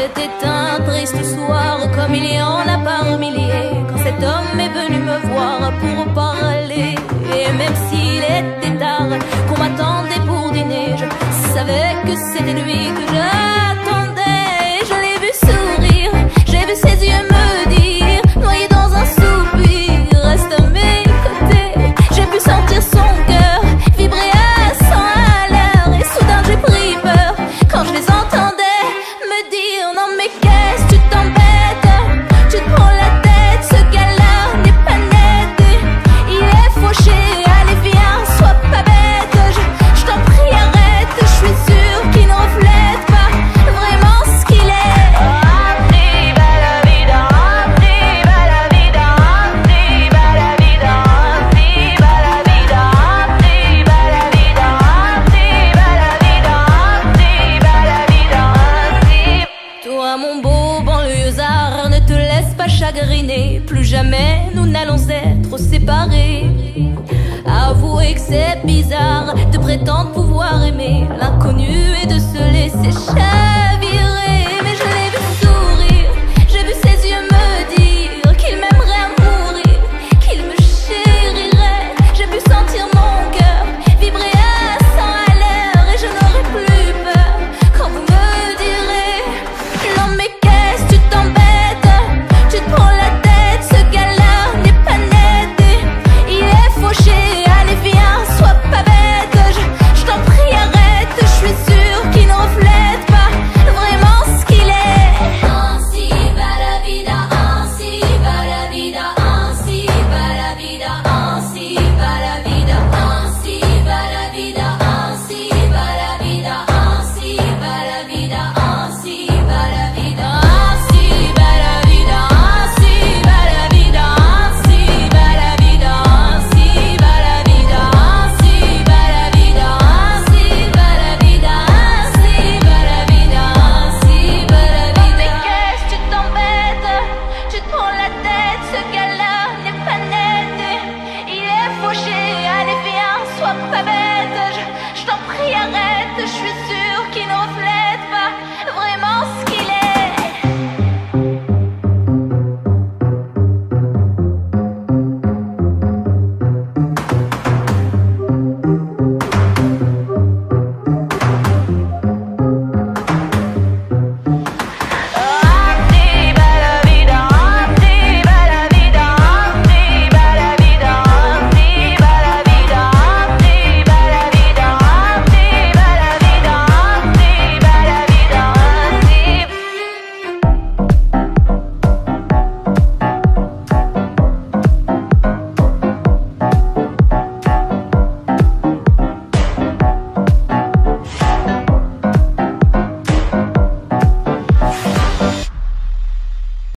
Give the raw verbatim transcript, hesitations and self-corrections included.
C'était un triste soir, comme il y en a par milliers, quand cet homme est venu me voir pour parler. Et même s'il était tard, qu'on m'attendait pour dîner, je savais que c'était lui que j'attendais. Je l'ai vu sourire, j'ai vu ses yeux me dire, noyé dans un soupir, reste à mes côtés. J'ai pu sentir son cœur vibrer à cent à l'heure, et soudain j'ai pris peur quand je les entendais me dire: non mais qu'est-ce tu t'embêtes, tu te prends la tête, ce gars-là n'est pas net, il est fauché, allez viens, sois pas bête, je, je t'en prie arrête, je suis sûre qu'il ne reflète pas vraiment ce qu'il est. Arriva la vida, arriva la vida, arriva la vida, arriva la vida, arriva la vida, arriva la vida, arriva la vida, arriva. Toi mon beau banlieusard, ne te laisse pas chagriner, plus jamais nous n'allons être séparés. Avouez que c'est bizarre de prétendre pouvoir aimer l'inconnu et de se laisser chavirer.